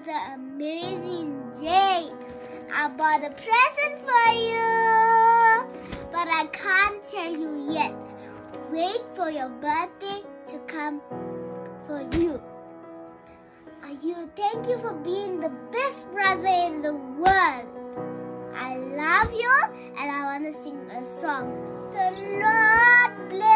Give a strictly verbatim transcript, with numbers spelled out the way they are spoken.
another amazing day. I bought a present for you, but I can't tell you yet. Wait for your birthday to come for you. Are you? Thank you for being the best brother in the world. I love you, and I want to sing a song. The Lord bless